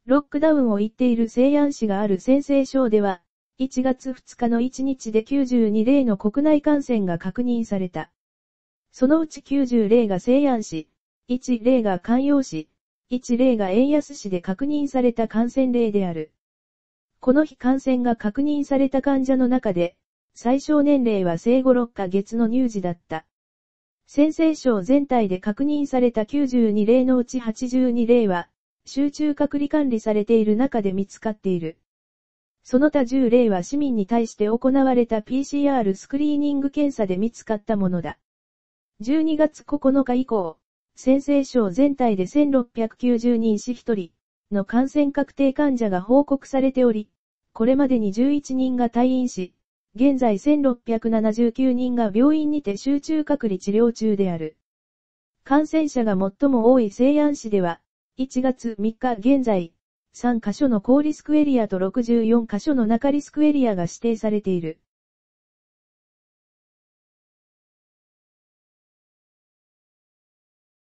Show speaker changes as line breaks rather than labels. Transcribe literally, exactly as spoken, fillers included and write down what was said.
ロックダウンを言っている西安市がある陝西省では、いちがつふつかのいちにちできゅうじゅうにれいの国内感染が確認された。そのうちきゅうじゅうれいが西安市、いちれいが咸陽市、いちれいが円安市で確認された感染例である。この日感染が確認された患者の中で、最小年齢は生後ろっかげつの乳児だった。陝西省全体で確認されたきゅうじゅうにれいのうちはちじゅうにれいは、集中隔離管理されている中で見つかっている。その他じゅうれいは市民に対して行われた ピーシーアール スクリーニング検査で見つかったものだ。じゅうにがつここのか以降、陝西省全体でせんろっぴゃくきゅうじゅうにんしひとりの感染確定患者が報告されており、これまでにじゅういちにんが退院し、現在せんろっぴゃくななじゅうきゅうにんが病院にて集中隔離治療中である。感染者が最も多い西安市では、いちがつみっか現在、さんカ所の高リスクエリアとろくじゅうよんカ所の中リスクエリアが指定されている。